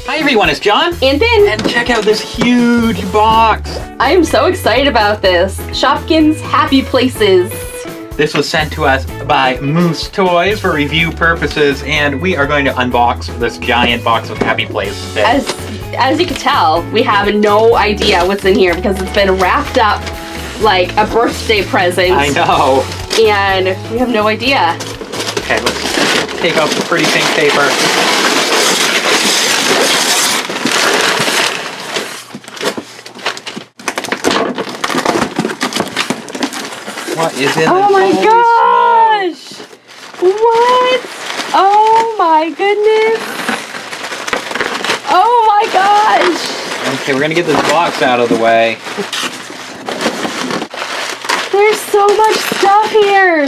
Hi everyone, it's John. And Ben. And check out this huge box. I am so excited about this. Shopkins Happy Places. This was sent to us by Moose Toys for review purposes, and we are going to unbox this giant box of Happy Places today. As you can tell, we have no idea what's in here because it's been wrapped up like a birthday present. I know. And we have no idea. Okay, let's take off the pretty pink paper. What is in Oh my gosh! What? Oh my goodness! Oh my gosh! Okay, we're gonna get this box out of the way. There's so much stuff here!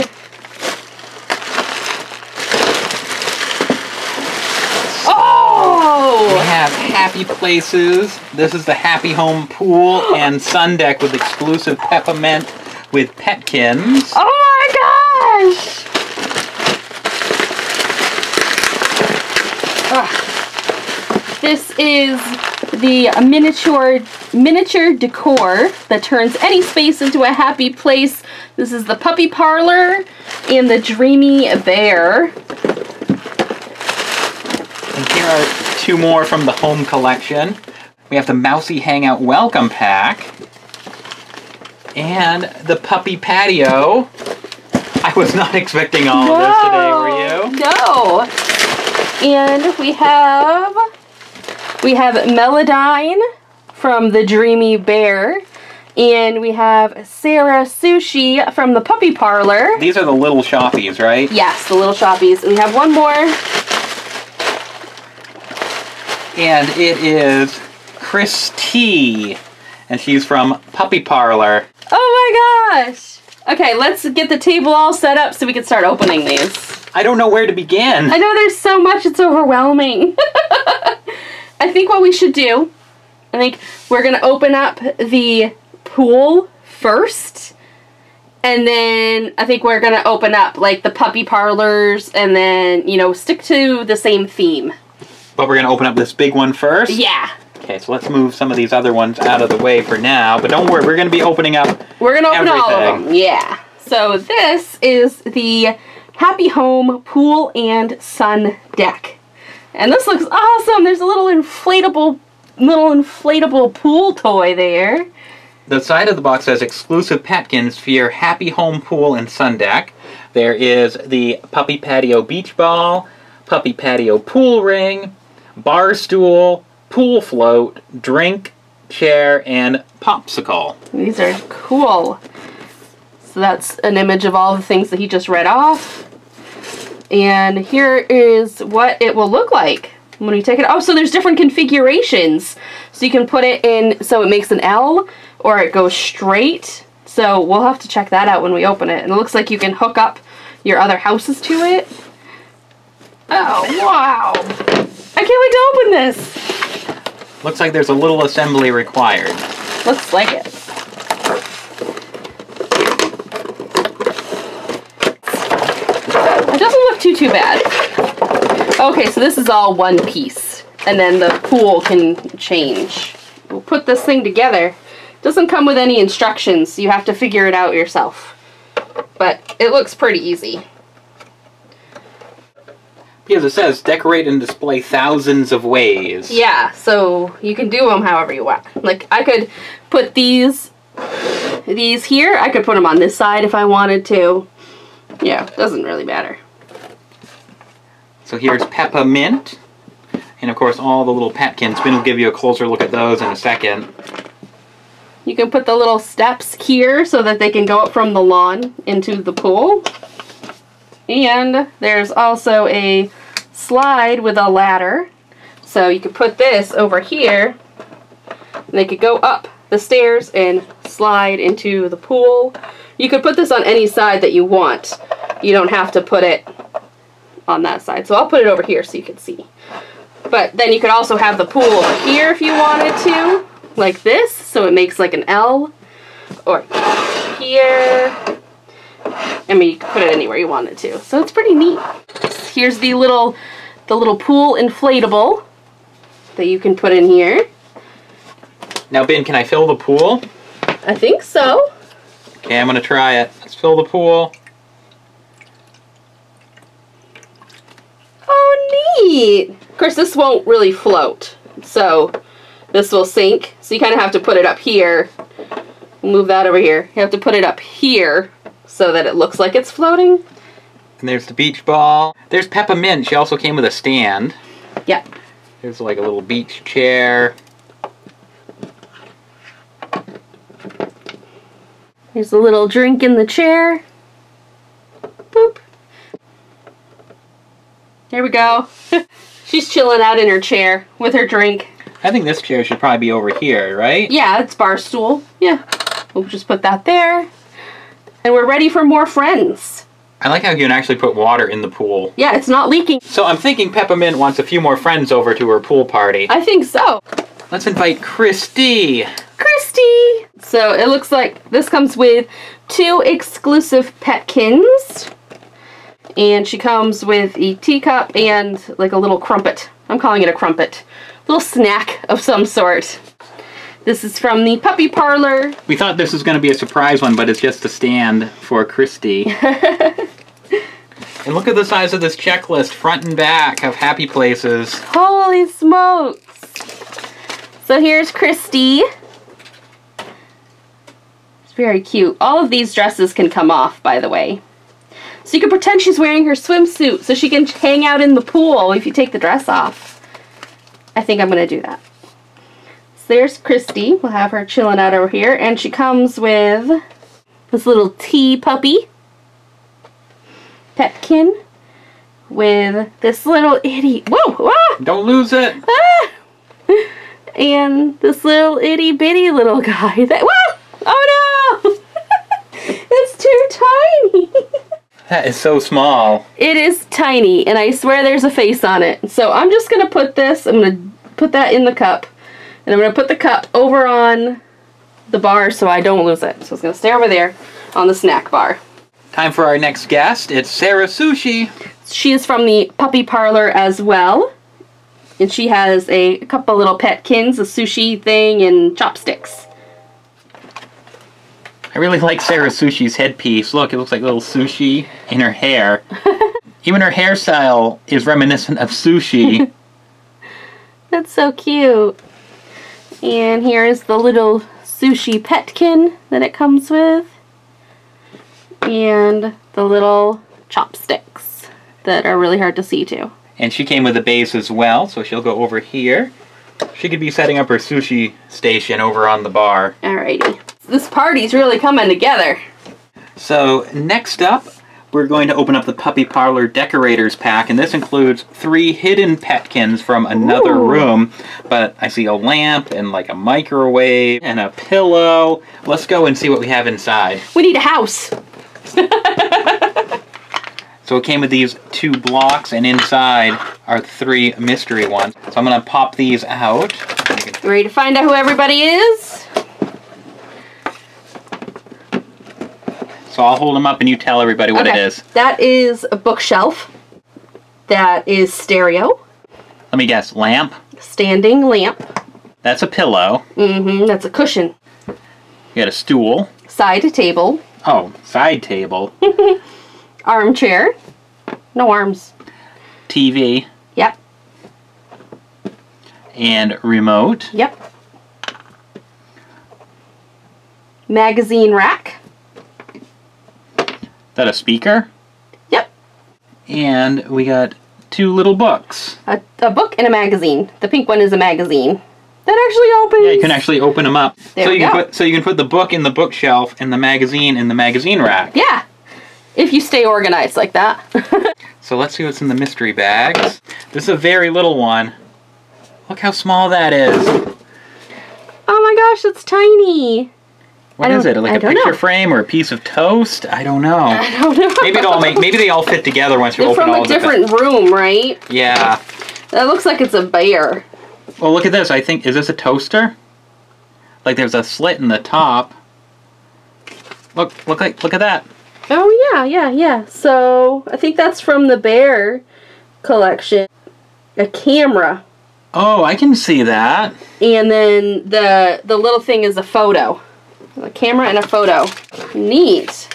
Oh! We have Happy Places. This is the Happy Home Pool and Sun Deck with exclusive peppermint with Petkins. Oh my gosh! This is the miniature decor that turns any space into a happy place. This is the puppy parlor and the dreamy bear. And here are two more from the home collection. We have the Mousy Hangout Welcome Pack. And the puppy patio. I was not expecting all of this today, were you? No. And we have Melodyne from the Dreamy Bear. And we have Sarah Sushi from the Puppy Parlor. These are the Lil Shoppies, right? Yes, the Lil Shoppies. And we have one more. And it is Christy. And she's from Puppy Parlor. Oh my gosh! Okay, let's get the table all set up so we can start opening these. I don't know where to begin. I know there's so much, it's overwhelming. I think what we should do, I think we're going to open up the pool first. And then I think we're going to open up like the puppy parlors and then, you know, stick to the same theme. But we're going to open up this big one first? Yeah. Okay, so let's move some of these other ones out of the way for now. But don't worry, we're going to be opening up We're going to open everything. all of them. Yeah. So this is the Happy Home Pool and Sun Deck. And this looks awesome. There's a little inflatable pool toy there. The side of the box says exclusive Petkins for your Happy Home Pool and Sun Deck. There is the Puppy Patio Beach Ball, Puppy Patio Pool Ring, Bar Stool, Pool Float, Drink, Chair, and Popsicle. These are cool. So that's an image of all the things that he just read off. And here is what it will look like when you take it. Oh, so there's different configurations. So you can put it in so it makes an L or it goes straight. So we'll have to check that out when we open it. And it looks like you can hook up your other houses to it. Oh, wow. I can't wait to open this. Looks like there's a little assembly required. Looks like it. It doesn't look too bad. Okay, so this is all one piece. And then the pool can change. We'll put this thing together. It doesn't come with any instructions, so you have to figure it out yourself. But it looks pretty easy. Because it says decorate and display thousands of ways. Yeah, so you can do them however you want. Like I could put these here. I could put them on this side if I wanted to. Yeah, doesn't really matter. So here's Peppermint. And of course all the little Petkins. Ben will give you a closer look at those in a second. You can put the little steps here so that they can go up from the lawn into the pool. And there's also a slide with a ladder. So you could put this over here and they could go up the stairs and slide into the pool. You could put this on any side that you want. You don't have to put it on that side. So I'll put it over here so you can see. But then you could also have the pool over here if you wanted to, like this, so it makes like an L, or here. I mean, you can put it anywhere you want it to. So it's pretty neat. Here's the little pool inflatable. that you can put in here. Now, Ben, can I fill the pool? I think so. Okay, I'm going to try it. Let's fill the pool. Oh, neat. Of course, this won't really float, so this will sink. So you kind of have to put it up here. Move that over here. You have to put it up here so that it looks like it's floating. And there's the beach ball. There's Peppermint. She also came with a stand. Yep. There's like a little beach chair. There's a little drink in the chair. Boop. There we go. She's chilling out in her chair with her drink. I think this chair should probably be over here, right? Yeah, it's bar stool. Yeah. We'll just put that there. And we're ready for more friends. I like how you can actually put water in the pool. Yeah, it's not leaking. So I'm thinking Peppermint wants a few more friends over to her pool party. I think so. Let's invite Christy. Christy! So it looks like this comes with 2 exclusive Petkins. And she comes with a teacup and like a little crumpet. I'm calling it a crumpet. Little snack of some sort. This is from the puppy parlor. We thought this was going to be a surprise one, but it's just a stand for Christy. And look at the size of this checklist, front and back of Happy Places. Holy smokes! So here's Christy. It's very cute. All of these dresses can come off, by the way. So you can pretend she's wearing her swimsuit so she can hang out in the pool if you take the dress off. I think I'm going to do that. So there's Christy. We'll have her chilling out over here. And she comes with this little tea puppy. Petkin. With this little itty... Whoa! Ah! Don't lose it! Ah! And this little itty bitty little guy. That... Whoa! Oh no! It's too tiny! That is so small. It is tiny, and I swear there's a face on it. So I'm just going to put this, I'm going to put that in the cup. And I'm going to put the cup over on the bar so I don't lose it. So it's going to stay over there on the snack bar. Time for our next guest. It's Sarah Sushi. She is from the puppy parlor as well. And she has a couple little Petkins, a sushi thing, and chopsticks. I really like Sarah Sushi's headpiece. Look, it looks like little sushi in her hair. Even her hairstyle is reminiscent of sushi. That's so cute. And here is the little sushi Petkin that it comes with. And the little chopsticks that are really hard to see too. And she came with a base as well, so she'll go over here. She could be setting up her sushi station over on the bar. Alrighty. This party's really coming together. So next up, we're going to open up the Puppy Parlor Decorators Pack, and this includes 3 hidden Petkins from another room. But I see a lamp and like a microwave and a pillow. Let's go and see what we have inside. We need a house. So it came with these 2 blocks, and inside are 3 mystery ones. So I'm going to pop these out. Ready to find out who everybody is? So I'll hold them up and you tell everybody what it is. That is a bookshelf. That is stereo. Let me guess, lamp? Standing lamp. That's a pillow. Mm-hmm, that's a cushion. You got a stool. Side table. Oh, side table. Armchair. No arms. TV. Yep. And remote. Yep. Magazine rack. Is that a speaker? Yep. And we got 2 little books. A book and a magazine. The pink one is a magazine. That actually opens. Yeah, you can actually open them up. There we go. So you can put the book in the bookshelf and the magazine in the magazine rack. Yeah. If you stay organized like that. So let's see what's in the mystery bags. This is a very little one. Look how small that is. Oh my gosh, it's tiny. What is it? Like a picture frame or a piece of toast? I don't know. I don't know. Maybe they all fit together once you open all of them. From a different room, right? Yeah. That looks like it's a bear. Well, look at this. I think, is this a toaster? Like there's a slit in the top. Look at that. Oh yeah. So I think that's from the bear collection. A camera. Oh, I can see that. And then the little thing is a photo. A camera and a photo. Neat.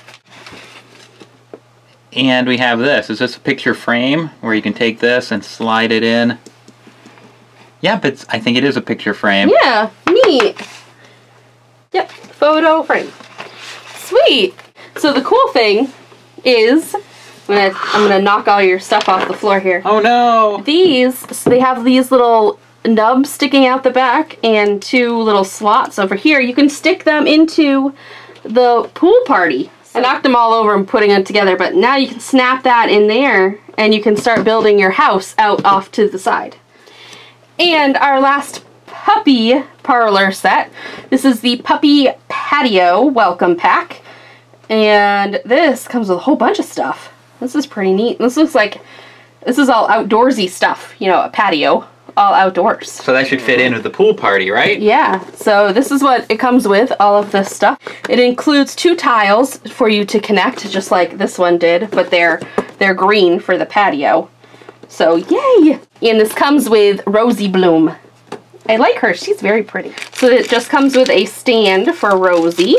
And we have this. Is this a picture frame where you can take this and slide it in? Yep, I think it is a picture frame. Yeah, neat. Yep, photo frame. Sweet. So the cool thing is, I'm gonna knock all your stuff off the floor here. Oh no! So they have these little nubs sticking out the back and 2 little slots over here. You can stick them into the pool party. I knocked them all over and putting them together, but now you can snap that in there and you can start building your house out off to the side. And our last puppy parlor set. This is the Puppy Patio Welcome Pack. And this comes with a whole bunch of stuff. This is pretty neat. This looks like this is all outdoorsy stuff. You know, a patio, all outdoors. So that should fit in with the pool party, right? Yeah. So this is what it comes with, all of this stuff. It includes 2 tiles for you to connect, just like this one did, but they're green for the patio. So yay! And this comes with Rosie Bloom. I like her. She's very pretty. So it just comes with a stand for Rosie.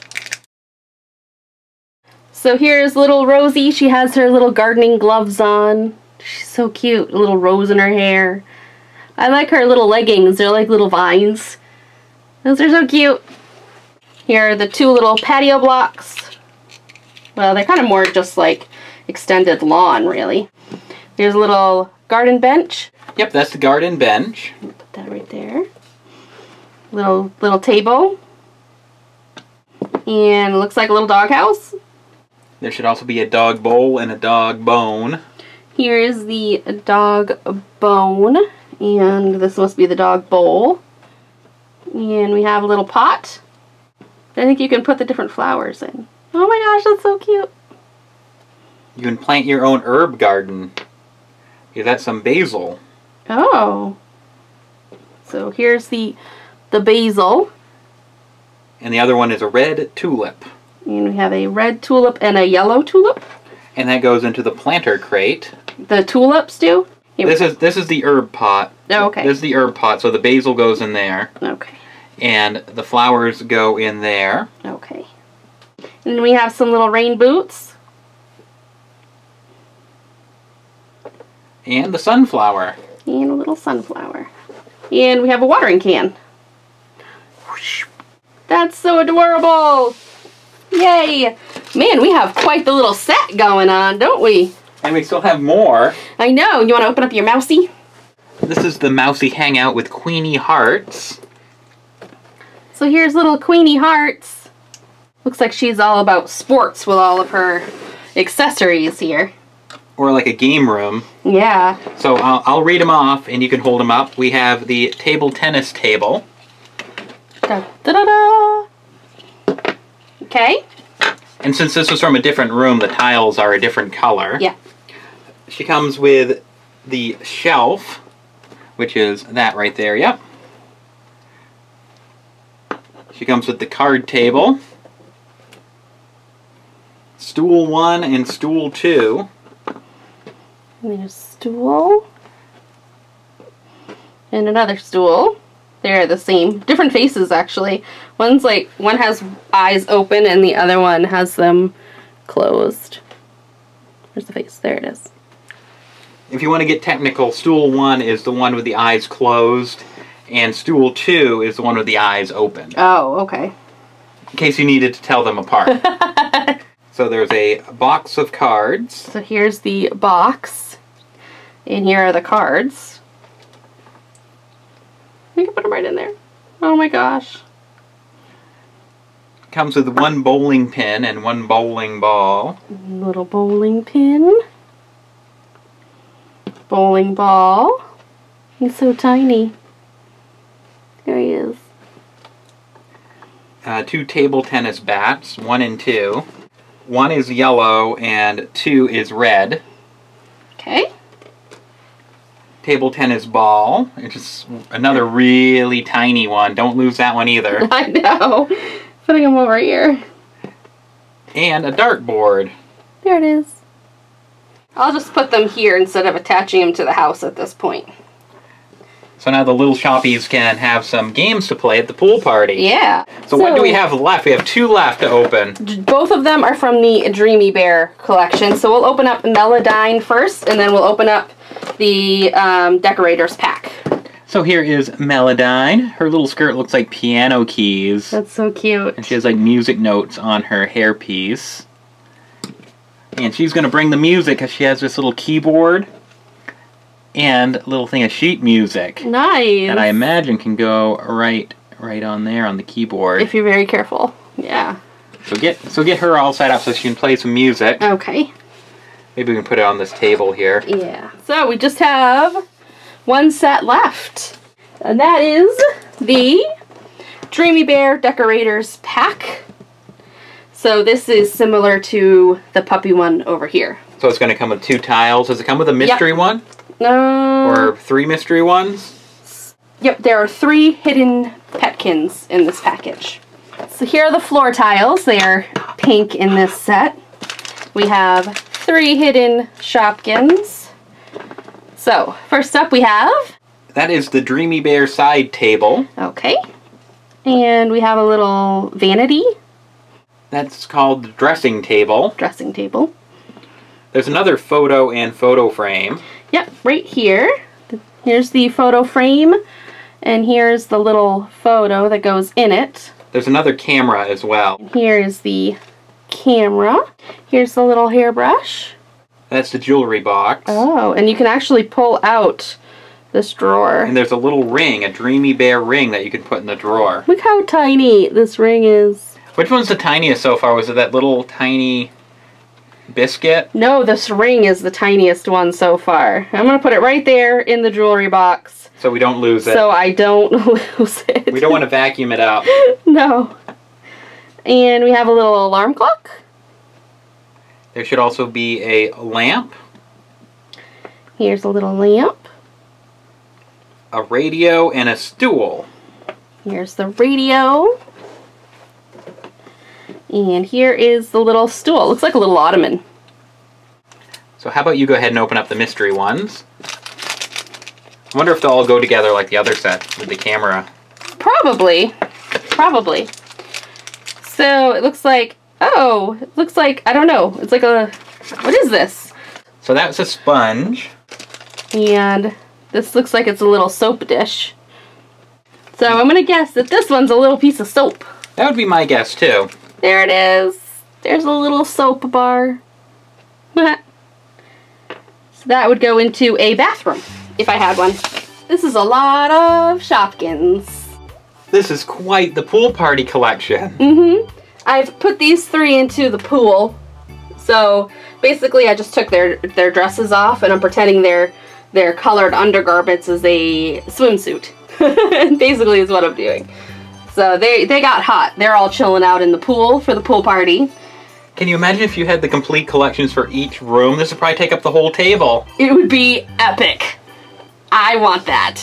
So here's little Rosie. She has her little gardening gloves on. She's so cute. A little rose in her hair. I like her little leggings. They're like little vines. Those are so cute. Here are the 2 little patio blocks. Well, they're kind of more just like extended lawn, really. There's a little garden bench. Yep, that's the garden bench. Put that right there. Little table. And it looks like a little doghouse. There should also be a dog bowl and a dog bone. Here is the dog bone. And this must be the dog bowl. And we have a little pot. I think you can put the different flowers in. Oh my gosh, that's so cute. You can plant your own herb garden. Is that some basil? Oh. So here's the basil. And the other one is a red tulip. And we have a red tulip and a yellow tulip. And that goes into the planter crate. The tulips do? This is the herb pot. Oh, okay. This is the herb pot, so the basil goes in there. Okay. And the flowers go in there. Okay. And we have some little rain boots. And the sunflower. And a little sunflower. And we have a watering can. That's so adorable! Yay! Man, we have quite the little set going on, don't we? And we still have more. I know. You want to open up your mousey? This is the Mousy Hangout with Queenie Hearts. So here's little Queenie Hearts. Looks like she's all about sports with all of her accessories here. Or like a game room. Yeah. So I'll read them off and you can hold them up. We have the table tennis table. Da, da, da, da. Okay. And since this was from a different room, the tiles are a different color. Yeah. She comes with the shelf, which is that right there, yep. She comes with the card table, stool 1 and stool 2. There's a stool. And another stool. They're the same. Different faces, actually. One has eyes open and the other one has them closed. Where's the face? There it is. If you want to get technical, stool 1 is the one with the eyes closed, and stool 2 is the one with the eyes open. Oh, okay. In case you needed to tell them apart. So there's a box of cards. So here's the box. And here are the cards. We can put them right in there. Oh my gosh. Comes with 1 bowling pin and 1 bowling ball. Little bowling pin. Bowling ball. He's so tiny. There he is. 2 table tennis bats, 1 and 2. 1 is yellow and 2 is red. Okay. Table tennis ball, which is another really tiny one. Don't lose that one either. I know. Putting him over here. And a dartboard. There it is. I'll just put them here instead of attaching them to the house at this point. So now the little shoppies can have some games to play at the pool party. Yeah. So what do we have left? We have 2 left to open. Both of them are from the Dreamy Bear collection. So we'll open up Melodyne first, and then we'll open up the Decorators pack. So here is Melodyne. Her little skirt looks like piano keys. That's so cute. And she has like music notes on her hairpiece. And she's going to bring the music because she has this little keyboard and a little thing of sheet music. Nice. And I imagine can go right on there on the keyboard. If you're very careful. Yeah. So get her all set up so she can play some music. Okay. Maybe we can put it on this table here. Yeah. So we just have 1 set left. And that is the Dreamy Bear Decorators pack. So this is similar to the puppy one over here. So it's going to come with 2 tiles. Does it come with a mystery one? Or 3 mystery ones? Yep, there are 3 hidden Petkins in this package. So here are the floor tiles. They are pink in this set. We have 3 hidden Shopkins. So, first up we have... That is the Dreamy Bear side table. Okay. And we have a little vanity. That's called the dressing table. Dressing table. There's another photo and photo frame. Yep, right here. Here's the photo frame, and here's the little photo that goes in it. There's another camera as well. Here is the camera. Here's the little hairbrush. That's the jewelry box. Oh, and you can actually pull out this drawer. And there's a little ring, a Dreamy Bear ring that you can put in the drawer. Look how tiny this ring is. Which one's the tiniest so far? Was it that little tiny biscuit? No, this ring is the tiniest one so far. I'm going to put it right there in the jewelry box. So we don't lose it. So I don't lose it. We don't want to vacuum it up. No. And we have a little alarm clock. There should also be a lamp. Here's a little lamp. A radio and a stool. Here's the radio. And here is the little stool. Looks like a little ottoman. So how about you go ahead and open up the mystery ones. I wonder if they'll all go together like the other set with the camera. Probably. Probably. So it looks like, oh, it looks like, I don't know. It's like a, what is this? So that's a sponge. And this looks like it's a little soap dish. So I'm going to guess that this one's a little piece of soap. That would be my guess too. There it is. There's a little soap bar. So that would go into a bathroom, if I had one. This is a lot of Shopkins. This is quite the pool party collection. Mm-hmm. I've put these 3 into the pool. So basically I just took their dresses off and I'm pretending their colored undergarments as a swimsuit. Basically is what I'm doing. So they got hot. They're all chilling out in the pool for the pool party. Can you imagine if you had the complete collections for each room? This would probably take up the whole table. It would be epic. I want that.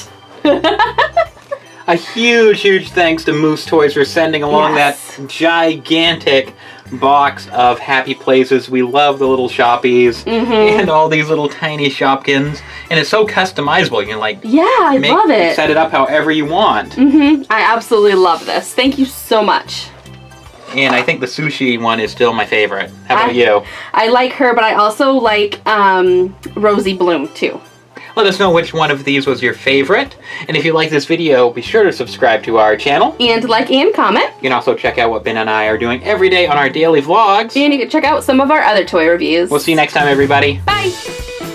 A huge thanks to Moose Toys for sending along that gigantic box of Happy Places. We love the little shoppies and all these little tiny Shopkins. And it's so customizable. You can like I love it. Set it up however you want. I absolutely love this. Thank you so much. And I think the sushi one is still my favorite. How about you? I like her, but I also like Rosie Bloom too. Let us know which one of these was your favorite. And if you like this video, be sure to subscribe to our channel. And like and comment. You can also check out what Ben and I are doing every day on our daily vlogs. And you can check out some of our other toy reviews. We'll see you next time, everybody. Bye!